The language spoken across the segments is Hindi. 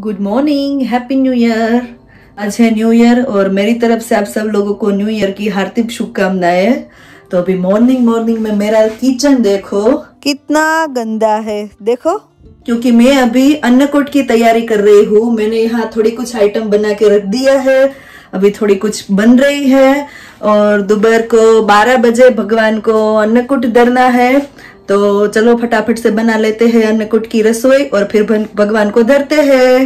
Good morning, happy new year. आज है न्यू ईयर और मेरी तरफ से आप सब लोगों को न्यू ईयर की हार्दिक शुभकामनाएं। तो अभी मॉर्निंग में मेरा किचन देखो कितना गंदा है, देखो। क्योंकि मैं अभी अन्नकूट की तैयारी कर रही हूँ। मैंने यहाँ थोड़ी कुछ आइटम बना के रख दिया है, अभी थोड़ी कुछ बन रही है और दोपहर को 12 बजे भगवान को अन्नकूट धरना है। तो चलो फटाफट से बना लेते हैं अन्नकूट की रसोई और फिर भगवान को धरते हैं।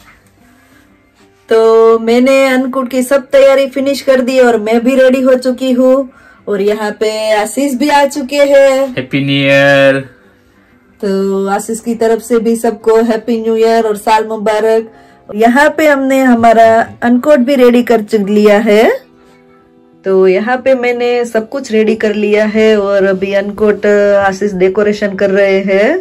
तो मैंने अन्नकूट की सब तैयारी फिनिश कर दी और मैं भी रेडी हो चुकी हूँ और यहाँ पे आशीष भी आ चुके हैं। Happy new year. तो आशीष की तरफ से भी सबको हैप्पी न्यू ईयर और साल मुबारक। यहाँ पे हमने हमारा अन्नकूट भी रेडी कर लिया है। तो यहाँ पे मैंने सब कुछ रेडी कर लिया है और अभी अन्नकूट आशीष डेकोरेशन कर रहे हैं।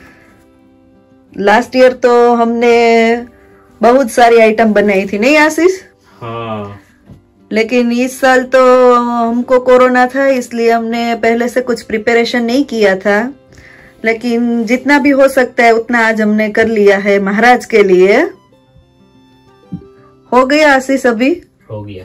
लास्ट ईयर तो हमने बहुत सारी आइटम बनाई थी, नहीं आशीष? हाँ। लेकिन इस साल तो हमको कोरोना था, इसलिए हमने पहले से कुछ प्रिपरेशन नहीं किया था। लेकिन जितना भी हो सकता है उतना आज हमने कर लिया है महाराज के लिए। हो गया आशीष? अभी हो गया।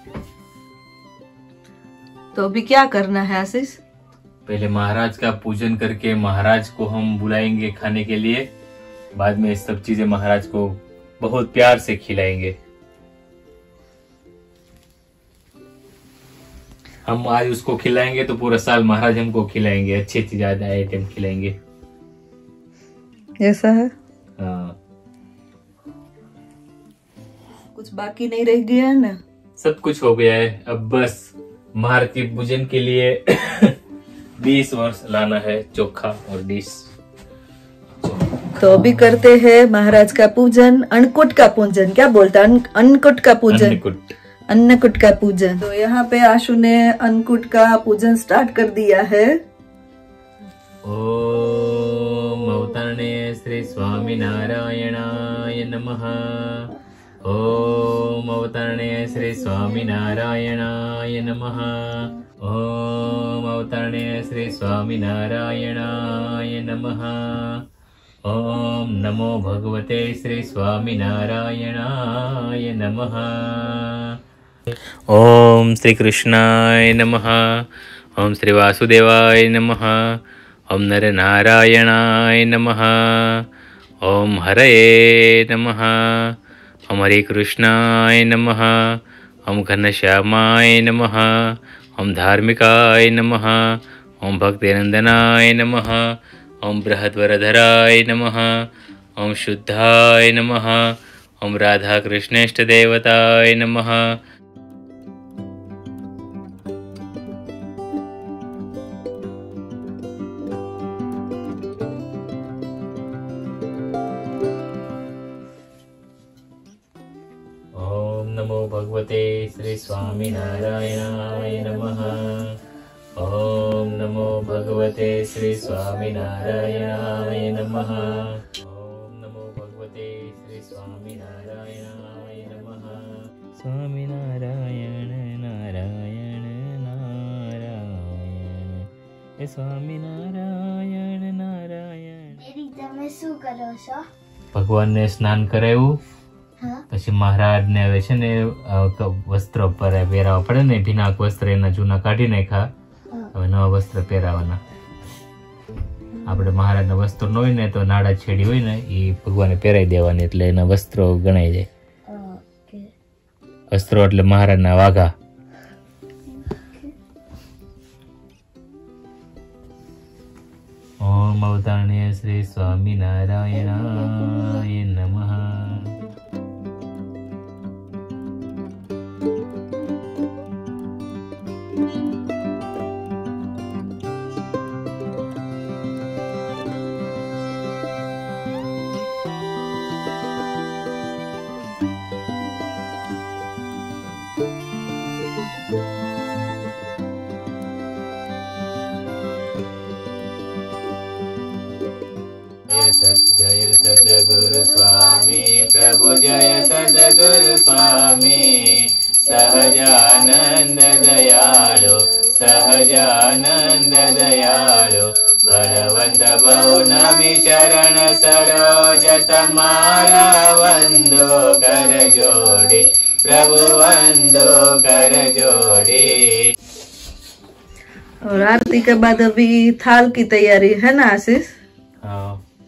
तो अभी क्या करना है आशीष? पहले महाराज का पूजन करके महाराज को हम बुलाएंगे खाने के लिए। बाद में सब चीजें महाराज को बहुत प्यार से खिलाएंगे। हम आज उसको खिलाएंगे तो पूरा साल महाराज हमको खिलाएंगे, अच्छी ज्यादा आइटम खिलाएंगे। ऐसा है? हाँ। कुछ बाकी नहीं रह गया है ना? सब कुछ हो गया है। अब बस महाराज के पूजन के लिए डिश और लाना है, चोखा और डिश। तो अभी करते हैं महाराज का पूजन, अन्नकूट का पूजन। क्या बोलता है? अन्नकूट का पूजन, अन्नकूट का पूजन। तो यहाँ पे आशु ने अन्नकूट का पूजन स्टार्ट कर दिया है। ओम अवतरणे श्री स्वामी नारायणाय नमः। ओम अवतरणे श्री स्वामी नारायणाय नमः। ओम अवतरणे श्री स्वामी नारायणाय नमः। ओम नमो भगवते श्री स्वामी नारायणाय नमः। ओम श्री कृष्णाय नमः। ओम श्री वासुदेवाय नमः। ओम नर नारायणाय नमः। ओम हरये नमः। ओम हरे कृष्णाय नमः। ओम घनश्यामाय नमः। ओम धार्मिकाय नमः। ओम भक्तिनंदनाय नमः। ओम बृहद्वरधराय नमः। ओम शुद्धाय नमः। ओम राधा कृष्णेष्ट देवताय नमः। ओम नमो भगवते श्री स्वामी नारायणाय नमः। ओम नमो भगवते श्री स्वामी नारायणाय नमः। ओम नमो भगवते श्री स्वामी नारायणाय नमः। स्वामी नारायण नारायण नारायण, हे स्वामी नारायण नारायण। તમે શું કરો છો? ભગવાન ને સ્નાન કરાવ્યું, પછી મહારાજ ને હવે છે ને વસ્ત્ર પહેરાવા પડે ને, ભીનાક વસ્ત્ર એના જૂના કાઢી નાખ્યા, હવે નવા વસ્ત્ર પહેરાવાના. આપણે મહારાજના વસ્ત્રો ન હોય ને તો નાડા છેડી હોય ને એ ભગવાને પહેરાઈ દેવાની, એટલે એના વસ્ત્રો ગણાઈ જાય. વસ્ત્રો એટલે મહારાજના વાઘા. ઓમ અવતારણીય શ્રી સ્વામી નારાયણાય નમઃ. जय सद्गुरु स्वामी प्रभु, जय सद्गुरु स्वामी। सहजानंद दयाळु, सहजानंद दयाळु, बलवंत बहु नमी शरण सरोज तमारा वंदो कर जोड़ी, प्रभु वंदो कर जोड़ी। और आरती के बाद अभी थाल की तैयारी है ना आशीष? हाँ।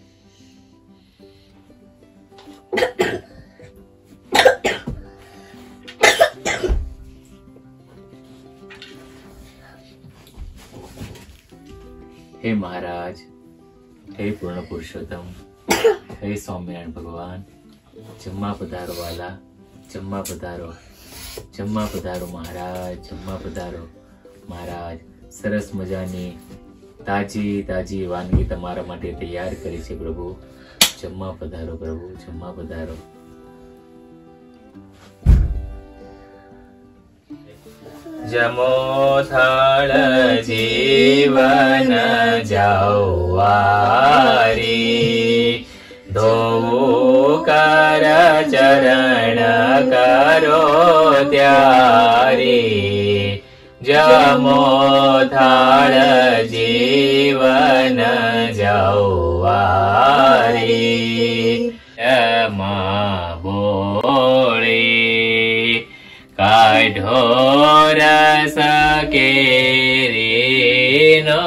हे महाराज, हे पूर्ण पुरुषोत्तम, हे स्वामीनारायण भगवान, जम्मा पधारो वाला, जम्मा पधारो, जम्मा पधारो महाराज, जम्मा पधारो महाराज। सरस मजानी ताजी ताजी वानगी तमारा माटे तैयार करी छे प्रभु, जम्मा पधारो प्रभु, जम्मा पधारो। जमो थाल जीवन जाओ वारी, धोऊ कर चरण करो त्यारी। जमो थाल जीवन जाओ वारी, मा बोली काढ़ो रस केरी नो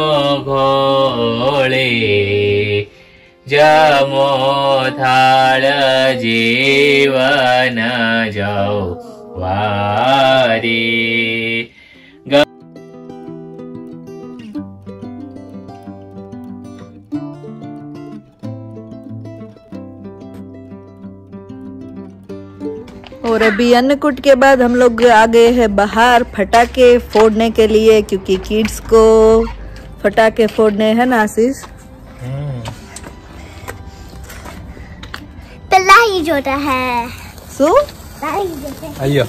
घोली। जमो थाल जीवन जाओ वारी। और अभी अन्नकूट के बाद हम लोग आ गए हैं बाहर फटाके फोड़ने के लिए, क्योंकि किड्स को फटाके फोड़ने हैं ना आशीष? तलाई जोड़ा है सो आइयो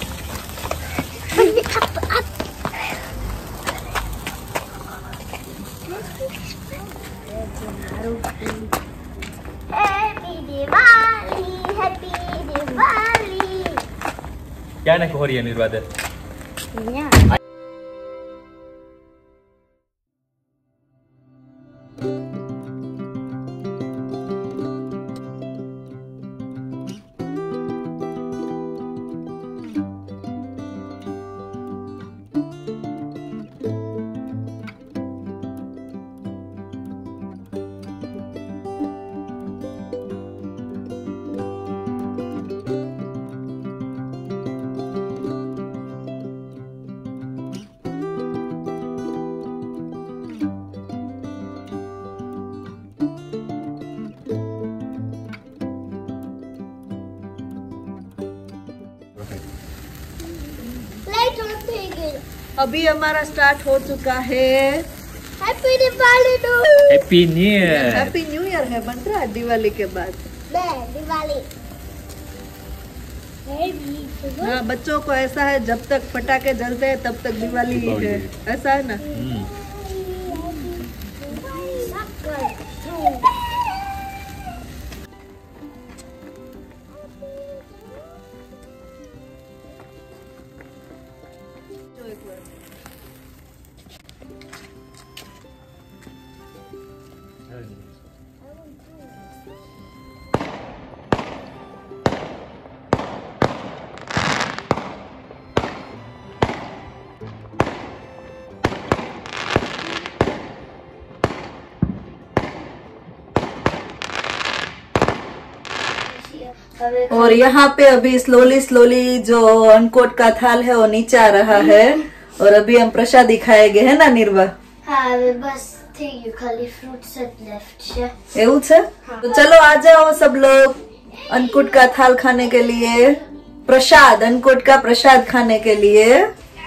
हैप्पी दिवाली, हैप्पी दिवाली। क्या ना हो रही है निर्वाद? अभी हमारा स्टार्ट हो चुका है। Happy Diwali too. Happy new year. Happy new year है बन रहा है दिवाली के बाद। दिवाली। हाँ, बच्चों को ऐसा है जब तक पटाखे जलते हैं तब तक दिवाली ही है, ऐसा है ना? और यहाँ पे अभी स्लोली स्लोली जो अन्नकूट का थाल है वो नीचे आ रहा है और अभी हम प्रसादी खाएंगे, है ना निर्वा? हाँ, बस થઈ ગયું, ખાલી ફ્રૂટ્સ જ લેફ્ટ છે। એવું છે? तो चलो आ जाओ सब लोग अन्नकूट का थाल खाने के लिए, प्रसाद, अन्नकूट का प्रसाद खाने के लिए।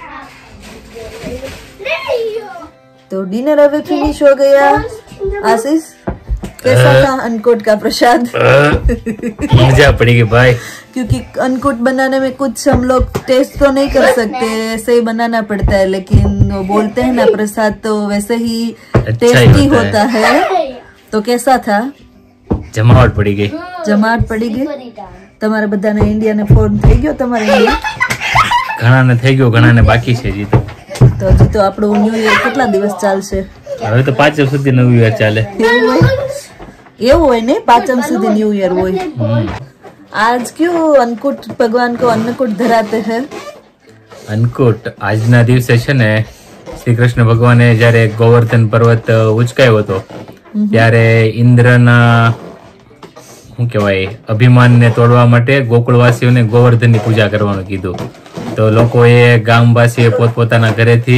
तो डिनर अभी फिनिश हो गया। आशीष कैसा था अन्नकूट का प्रसाद? मजा पड़ेगी भाई, क्योंकि अन्नकूट बनाने में कुछ हम लोग टेस्ट तो नहीं कर सकते, ऐसे ही बनाना पड़ता है, लेकिन वो बोलते हैं ना प्रसाद तो वैसे ही टेस्टी होता है। तो कैसा था? जमावट पड़ी गई। जमावट पड़ी गई। તમારે બધાને ઇન્ડિયાને ફોન થઈ ગયો? તમારે ઘણાને થઈ ગયો, ઘણાને બાકી છે હજી તો હજી તો આપણું ન્યુ યર કેટલા દિવસ ચાલશે? હવે તો 5 સુધી ન્યુ યર ચાલે। એવું હોય ને, 5 સુધી ન્યુ યર હોય। आज क्यों अन्नकूट भगवान को अन्नकूट धराते हैं? અન્નકૂટ આજના દિવસે છે ને શ્રી કૃષ્ણ ભગવાને જયારે ગોવર્ધન પર્વત ઉચકાયો હતો ત્યારે ઇન્દ્રના શું કહેવાય અભિમાનને તોડવા માટે ગોકુળવાસીઓને ગોવર્ધનની પૂજા કરવાનું કીધું. તો લોકોએ ગામવાસીએ પોતપોતાના ઘરેથી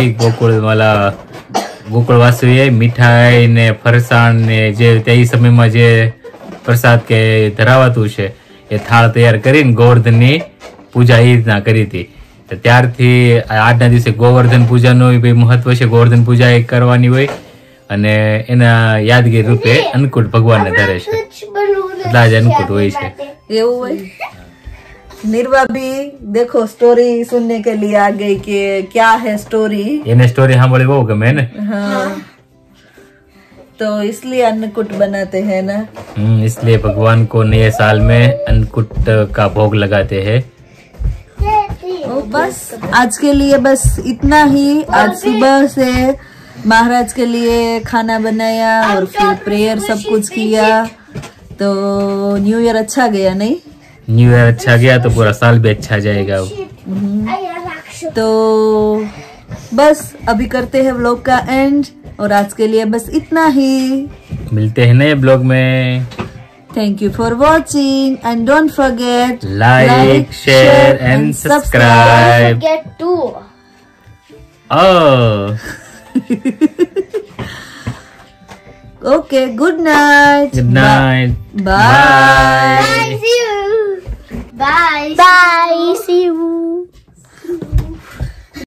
ગોકુળવાસીઓએ મીઠાઈ ને ફરસાણ ને જે તે સમયમાં જે પ્રસાદ કે ધરાવાતું છે એ થાળ તૈયાર કરીને ગોવર્ધનની પૂજા એ રીતના કરી હતી. ત્યારથી આજના દિવસે ગોવર્ધન પૂજાનું મહત્વ છે. ગોવર્ધન પૂજા એ કરવાની હોય અને એના યાદગીરી રૂપે અન્નકૂટ ભગવાનને ધરે છે. એટલા જ અન્નકૂટ હોય છે. એવું હોય. निर्वा भी देखो स्टोरी सुनने के लिए आ गई कि क्या है स्टोरी. ये स्टोरी सांभळी बहु गमे ने. हाँ, तो इसलिए अन्नकूट बनाते हैं ना. इसलिए भगवान को नए साल में अन्नकूट का भोग लगाते हैं. बस आज के लिए बस इतना ही. आज सुबह से महाराज के लिए खाना बनाया और फिर प्रेयर सब कुछ किया. तो न्यू ईयर अच्छा गया नहीं? न्यू ईयर अच्छा गया तो पूरा साल भी अच्छा जाएगा. तो बस अभी करते हैं व्लॉग का एंड और आज के लिए बस इतना ही. मिलते हैं नए ब्लॉग में. Thank you for watching and don't forget like, share and subscribe. Don't forget to. Oh. Okay, good night. Good night. Bye. Bye. See you. Bye. Bye. See you.